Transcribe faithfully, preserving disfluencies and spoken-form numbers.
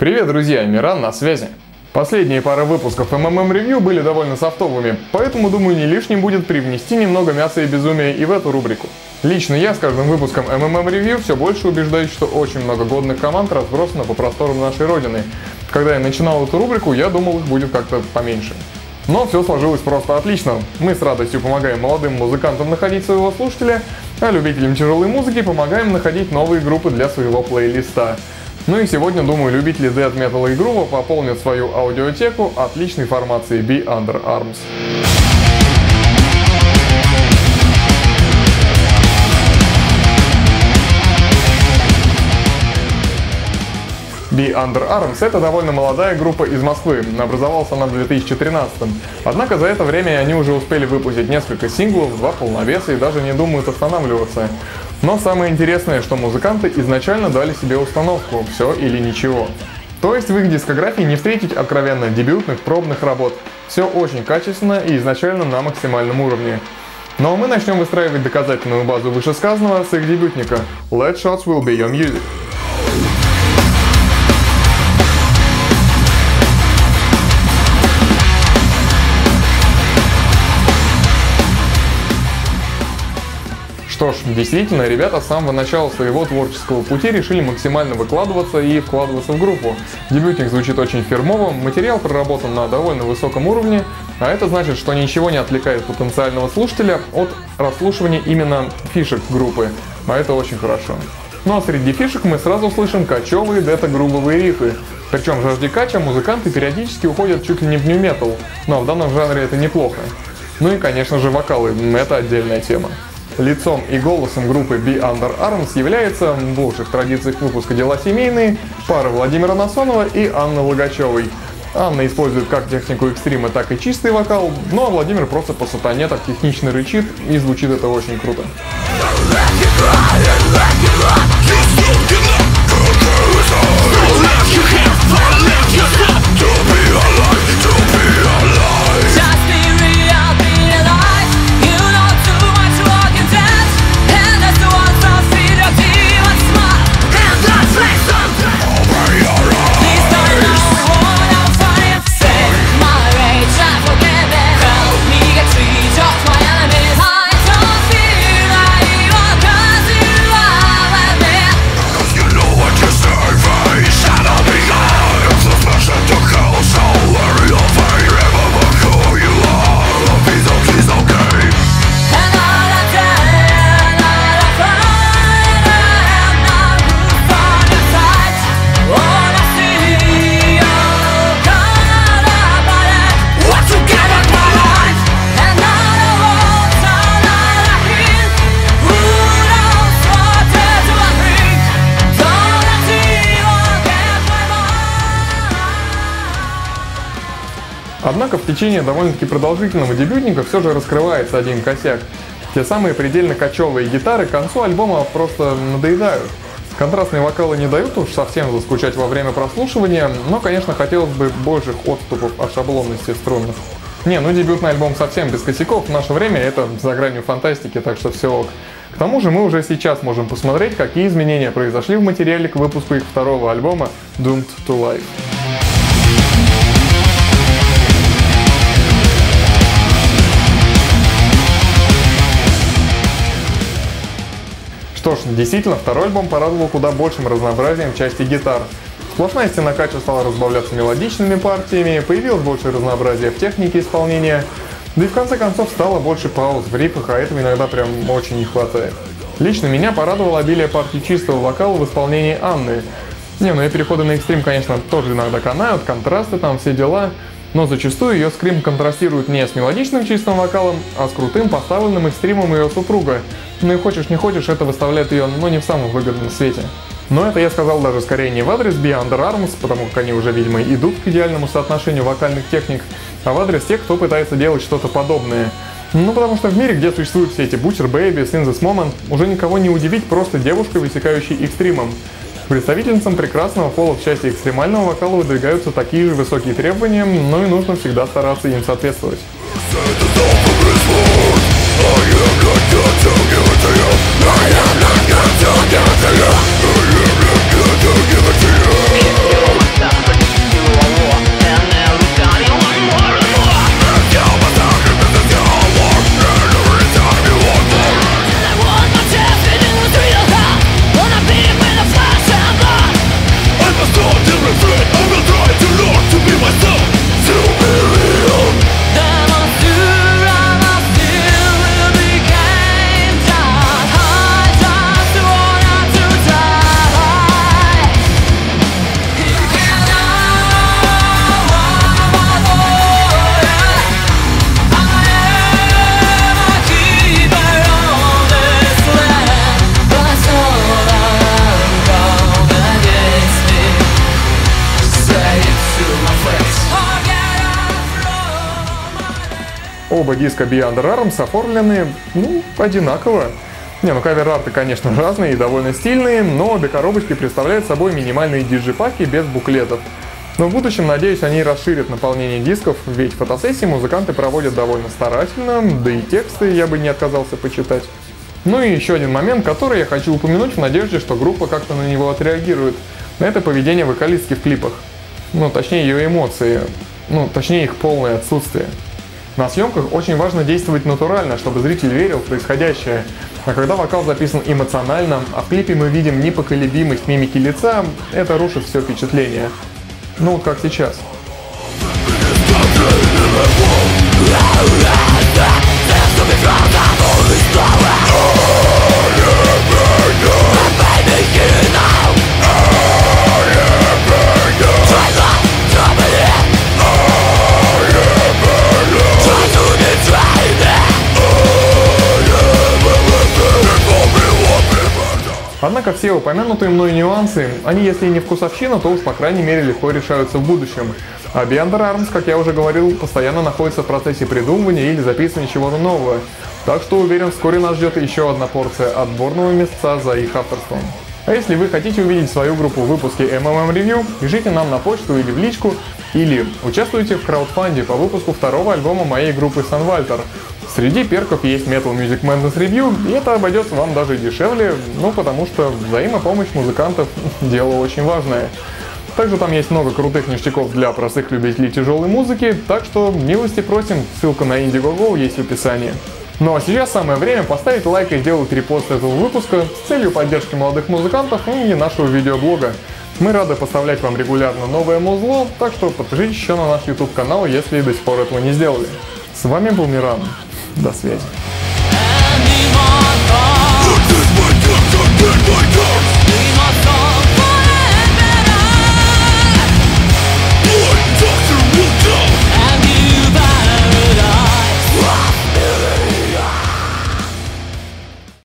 Привет, друзья, Миран на связи. Последние пары выпусков эм эм эм Review были довольно софтовыми, поэтому, думаю, не лишним будет привнести немного мяса и безумия и в эту рубрику. Лично я с каждым выпуском эм эм эм Review все больше убеждаюсь, что очень много годных команд разбросано по просторам нашей родины. Когда я начинал эту рубрику, я думал, их будет как-то поменьше. Но все сложилось просто отлично. Мы с радостью помогаем молодым музыкантам находить своего слушателя, а любителям тяжелой музыки помогаем находить новые группы для своего плейлиста. Ну и сегодня, думаю, любители Death Metal и Groove пополнят свою аудиотеку отличной формацией Be Under Arms. Be Under Arms — это довольно молодая группа из Москвы, образовалась она в две тысячи тринадцатом. Однако за это время они уже успели выпустить несколько синглов, два полновеса и даже не думают останавливаться. Но самое интересное, что музыканты изначально дали себе установку «все или ничего». То есть в их дискографии не встретить откровенно дебютных, пробных работ. Все очень качественно и изначально на максимальном уровне. Но мы начнем выстраивать доказательную базу вышесказанного с их дебютника «Let Shots Will Be Your Music». Что ж, действительно, ребята с самого начала своего творческого пути решили максимально выкладываться и вкладываться в группу. Дебютник звучит очень фирмово, материал проработан на довольно высоком уровне, а это значит, что ничего не отвлекает потенциального слушателя от расслушивания именно фишек группы, а это очень хорошо. Ну а среди фишек мы сразу слышим качевые дето-грубовые рифы. Причем в жажде кача музыканты периодически уходят чуть ли не в нью-метал, но в данном жанре это неплохо. Ну и конечно же вокалы, это отдельная тема. Лицом и голосом группы Be Under Arms является, в лучших традициях выпуска «Дела семейные», пара Владимира Насонова и Анны Логачевой. Анна использует как технику экстрима, так и чистый вокал, ну а Владимир просто по сатане так технично рычит, и звучит это очень круто. Однако в течение довольно-таки продолжительного дебютника все же раскрывается один косяк. Те самые предельно кочевые гитары к концу альбома просто надоедают. Контрастные вокалы не дают уж совсем заскучать во время прослушивания, но, конечно, хотелось бы больших отступов от шаблонности струнных. Не, ну дебютный альбом совсем без косяков, в наше время это за гранью фантастики, так что все ок. К тому же мы уже сейчас можем посмотреть, какие изменения произошли в материале к выпуску их второго альбома Doomed to Life. Что ж, действительно, второй альбом порадовал куда большим разнообразием части гитар. Сплошная стена кача стала разбавляться мелодичными партиями, появилось больше разнообразия в технике исполнения, да и в конце концов стало больше пауз в рифах, а этого иногда прям очень не хватает. Лично меня порадовало обилие партий чистого вокала в исполнении Анны. Не, ну и переходы на экстрим, конечно, тоже иногда канают, контрасты там, все дела. Но зачастую ее скрим контрастирует не с мелодичным чистым вокалом, а с крутым поставленным экстримом ее супруга. Ну и хочешь не хочешь, это выставляет ее, ну, не в самом выгодном свете. Но это я сказал даже скорее не в адрес Be Under Arms, потому как они уже, видимо, идут к идеальному соотношению вокальных техник, а в адрес тех, кто пытается делать что-то подобное. Ну потому что в мире, где существуют все эти Butcher Babies, In This Moment, уже никого не удивить просто девушкой, высекающей экстримом. Представительницам прекрасного пола в части экстремального вокала выдвигаются такие же высокие требования, но и нужно всегда стараться им соответствовать. If you want the Оба диска Beyond Arms оформлены, ну, одинаково. Не, ну кавер-арты, конечно, разные и довольно стильные, но обе коробочки представляют собой минимальные диджипаки без буклетов. Но в будущем, надеюсь, они расширят наполнение дисков, ведь фотосессии музыканты проводят довольно старательно, да и тексты я бы не отказался почитать. Ну и еще один момент, который я хочу упомянуть в надежде, что группа как-то на него отреагирует. Это поведение вокалистки в клипах. Ну, точнее, ее эмоции. Ну, точнее, их полное отсутствие. На съемках очень важно действовать натурально, чтобы зритель верил в происходящее. А когда вокал записан эмоционально, а в клипе мы видим непоколебимость мимики лица, это рушит все впечатление. Ну, вот как сейчас. Однако все упомянутые мной нюансы, они если и не вкусовщина, то уж по крайней мере легко решаются в будущем. А Beyond Arms, как я уже говорил, постоянно находится в процессе придумывания или записывания чего-то нового. Так что уверен, вскоре нас ждет еще одна порция отборного места за их авторством. А если вы хотите увидеть свою группу в выпуске эм эм эм Review, пишите нам на почту или в личку, или участвуйте в краудфанде по выпуску второго альбома моей группы Sun Walter. Среди перков есть Metal Music Madness Review, и это обойдется вам даже дешевле, ну потому что взаимопомощь музыкантов – дело очень важное. Также там есть много крутых ништяков для простых любителей тяжелой музыки, так что милости просим, ссылка на Indiegogo есть в описании. Ну а сейчас самое время поставить лайк и сделать репост этого выпуска с целью поддержки молодых музыкантов и нашего видеоблога. Мы рады поставлять вам регулярно новое музло, так что подпишитесь еще на наш YouTube канал, если до сих пор этого не сделали. С вами был Миран. До связи.